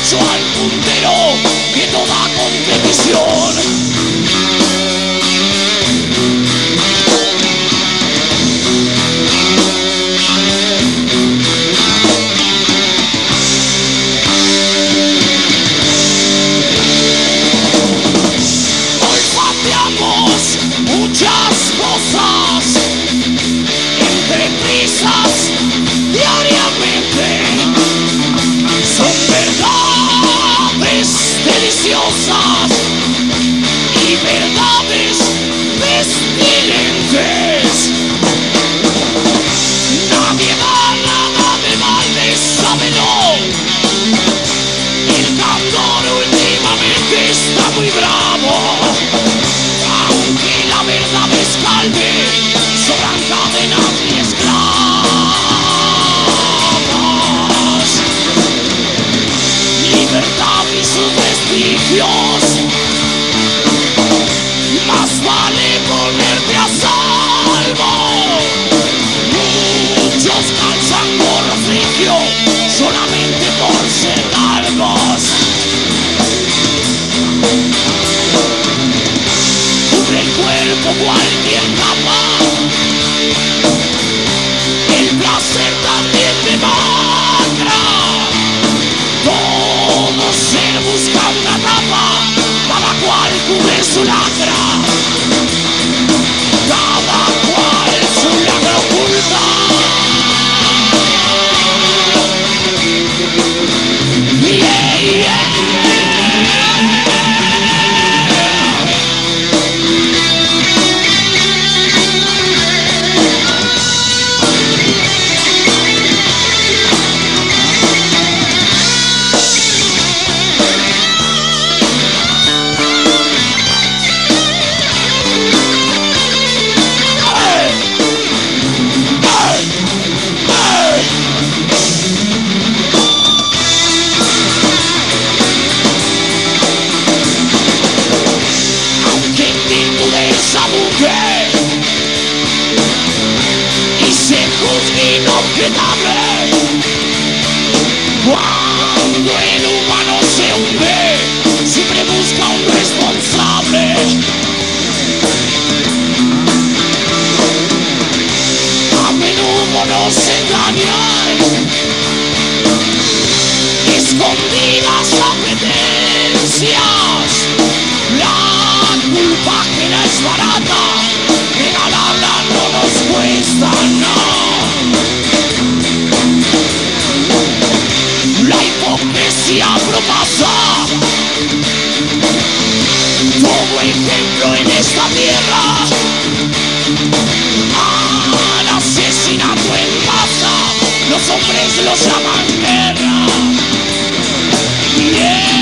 mucho al puntero que toda competición. Muchas cosas entre prisas diariamente son verdades deliciosas y verdades pestilentes. Nadie da nada de balde, sábelo. El candor últimamente está muy bravo. Aunque la verdad escalde, sobran cadenas y esclavos. Libertad y sus vestigios. Más vale ponerte a salvo. Muchos calzan gorro frigio solamente por ser largos. El cuerpo cualquier capa, el placer también demacra. Todo ser busca una tapa, cada cual cubre su lacra. Cada cual su lacra oculta. Yeah, yeah. Y se juzgue inobjetable cuando el humano se hunde, siempre busca un responsable. A menudo nos engañan escondidas apetencias. La culpa ajena es barata, regalarla no nos cuesta nada. La hipocresía propasa. Todo ejemplo en esta tierra al asesinato en masa, los hombres los llaman guerra. Yeah.